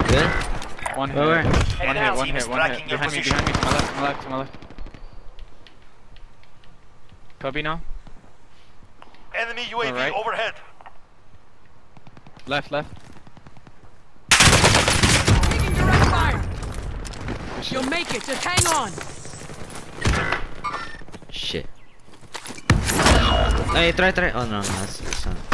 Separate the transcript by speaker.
Speaker 1: Good?
Speaker 2: One hit.
Speaker 1: Where?
Speaker 2: One hit. Behind me, to my left. Copy now.
Speaker 3: Enemy UAV
Speaker 2: Alright.
Speaker 3: overhead.
Speaker 2: Left.
Speaker 4: Taking direct fire. You'll make it. Just hang on.
Speaker 1: Shit. Hey, try. Oh no, that's not.